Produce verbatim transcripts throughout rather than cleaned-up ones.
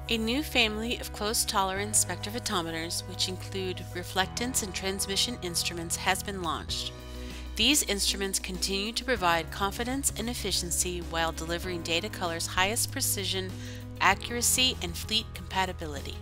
A new family of close-tolerance spectrophotometers, which include reflectance and transmission instruments, has been launched. These instruments continue to provide confidence and efficiency while delivering Datacolor's highest precision, accuracy, and fleet compatibility.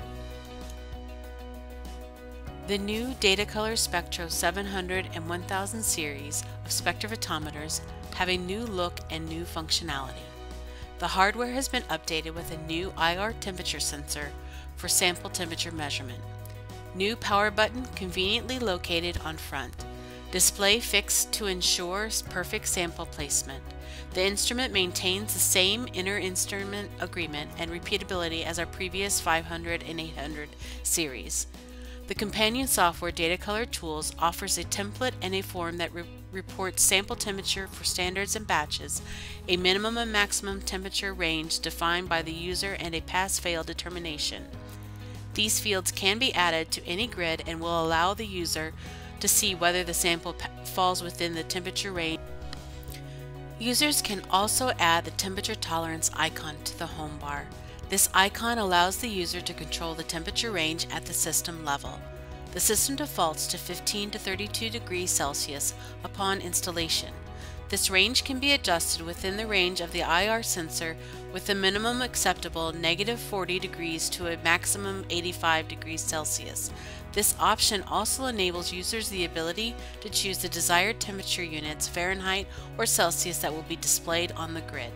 The new Datacolor Spectro seven hundred and one thousand series of spectrophotometers have a new look and new functionality. The hardware has been updated with a new I R temperature sensor for sample temperature measurement. New power button conveniently located on front. Display fixed to ensure perfect sample placement. The instrument maintains the same inter-instrument agreement and repeatability as our previous five hundred and eight hundred series. The companion software Datacolor Tools offers a template and a form that re reports sample temperature for standards and batches, a minimum and maximum temperature range defined by the user, and a pass-fail determination. These fields can be added to any grid and will allow the user to see whether the sample falls within the temperature range. Users can also add the temperature tolerance icon to the home bar. This icon allows the user to control the temperature range at the system level. The system defaults to fifteen to thirty-two degrees Celsius upon installation. This range can be adjusted within the range of the I R sensor, with a minimum acceptable negative forty degrees to a maximum eighty-five degrees Celsius. This option also enables users the ability to choose the desired temperature units, Fahrenheit or Celsius, that will be displayed on the grid.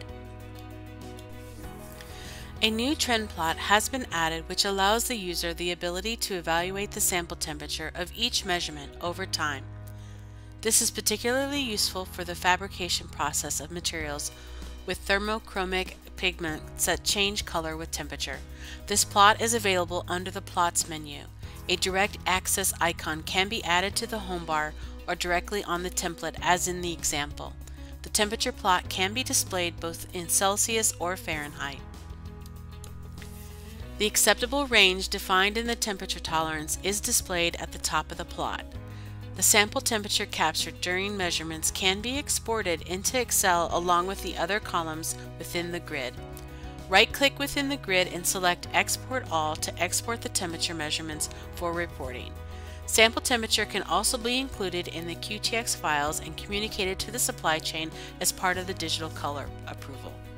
A new trend plot has been added, which allows the user the ability to evaluate the sample temperature of each measurement over time. This is particularly useful for the fabrication process of materials with thermochromic pigments that change color with temperature. This plot is available under the Plots menu. A direct access icon can be added to the home bar or directly on the template, as in the example. The temperature plot can be displayed both in Celsius or Fahrenheit. The acceptable range defined in the temperature tolerance is displayed at the top of the plot. The sample temperature captured during measurements can be exported into Excel along with the other columns within the grid. Right-click within the grid and select Export All to export the temperature measurements for reporting. Sample temperature can also be included in the Q T X files and communicated to the supply chain as part of the digital color approval.